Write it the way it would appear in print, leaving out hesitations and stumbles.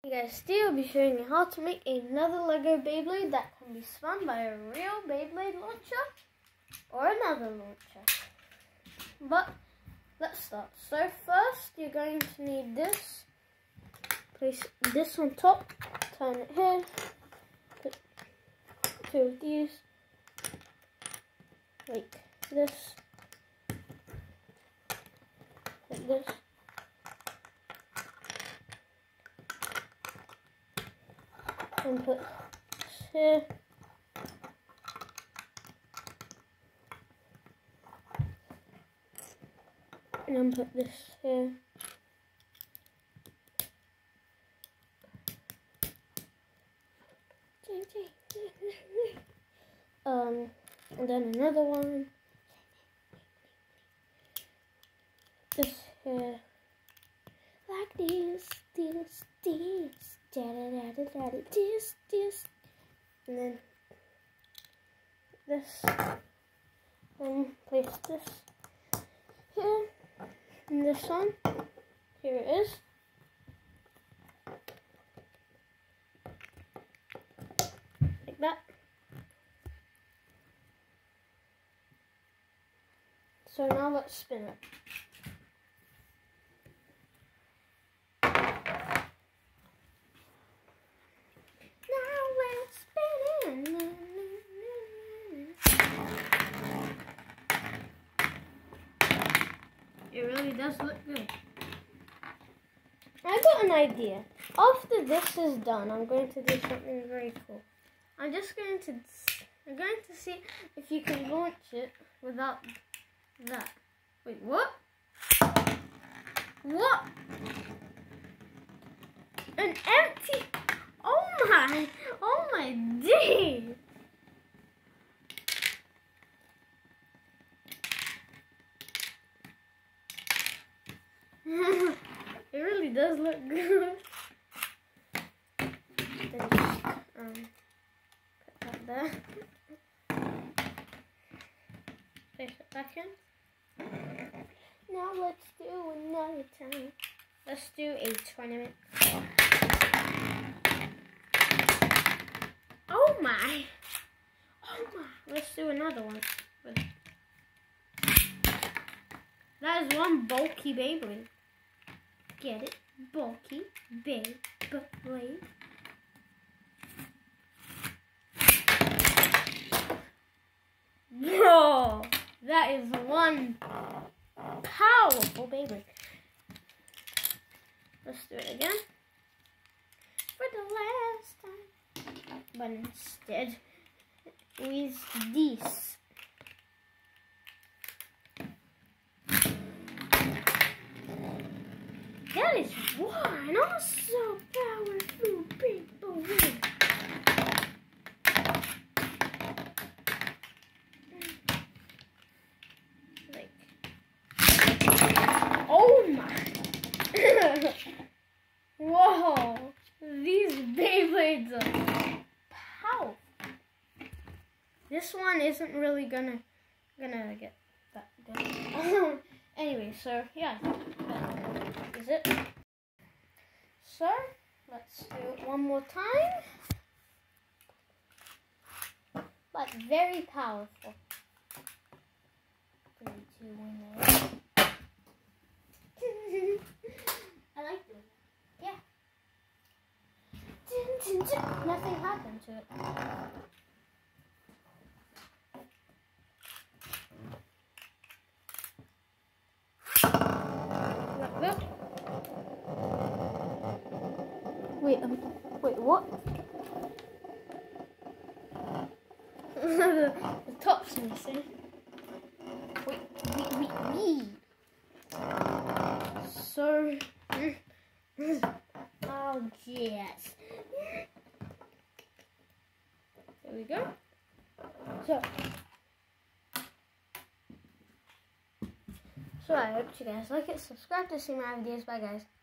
Hey guys, today I'll be showing you how to make another Lego Beyblade that can be spun by a real Beyblade launcher or another launcher. But let's start. So first you're going to need this. Place this on top, turn it here, put two of these, like this, like this. And put this here. And then put this here. And then another one. This here. Like this. This, and then this, and place this here, and this one, here it is. Like that. So now let's spin it. It really does look good. I got an idea. After this is done, I'm going to do something very cool. I'm going to see if you can launch it without that. Wait, what? What? An empty? Oh my days. It really does look good. Then just, put that there. Place it back in. Now let's do another time. Let's do a tournament. Oh my! Let's do another one. That is one bulky Beyblade. Get it? Bulky Beyblade. Whoa! That is one powerful Beyblade. Let's do it again. For the last time. But instead, with this. That is one also powerful Beyblade. Like, oh my! Whoa! These Beyblades are powerful. This one isn't really gonna get that good. Anyway, so yeah. Is it? So let's do it one more time, but very powerful. 3, 2, 1, 0. I like doing that. Yeah. Nothing happened to it. Wait, what? The top's missing. Wait. So, oh yes. There we go. So I hope you guys like it. Subscribe to see my videos. Bye guys.